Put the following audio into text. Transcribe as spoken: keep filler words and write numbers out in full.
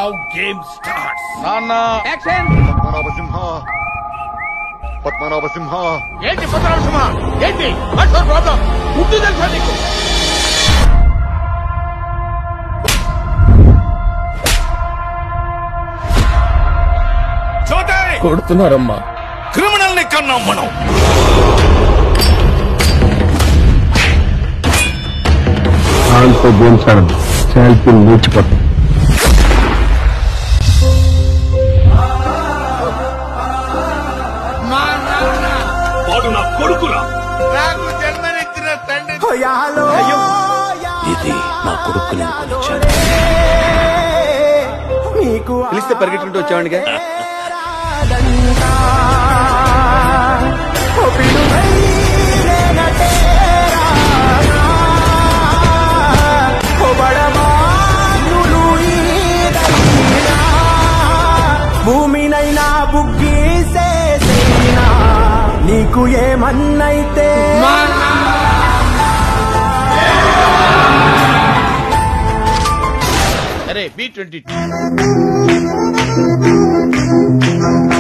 Now game starts. Nana. Action. Padmanabha Simha. Padmanabha Simha. ఏంటి పద్మనాభ సింహ? ఏంటి? What's your problem? గుడ్డు తెలుసా నీకు? చోటే కొడుతున్నారమ్మా. క్రిమినల్ ని కన్నాం మనం. కాల్తో బోన్సారం చాల్పిల్ మూర్చిపోతాం. వాడు నా కొడుకురా. నాకు జన్మనిచ్చిన తండ్రి. అయ్యో ఇది నా కొడుకు నేను కొనిచ్చాను. పిలిస్తే పరిగెట్టుకుంటూ వచ్చావండిగా. భూమినైనా బుగ్గీసేసైనా నీకు ఏమన్నైతే అరే బి ట్వంటీ టూ